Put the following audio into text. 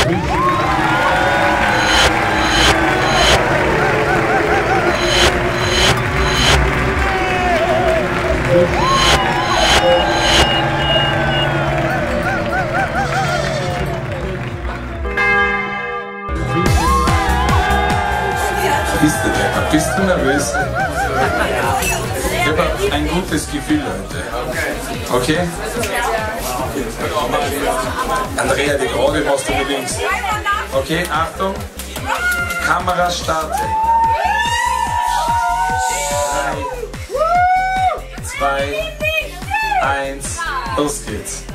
Bist du nervös? Ich habe ein gutes Gefühl heute. Okay? Andrea, die gerade machst du mit links. Okay, Achtung. Kamera startet. 3, 2, 1, los geht's.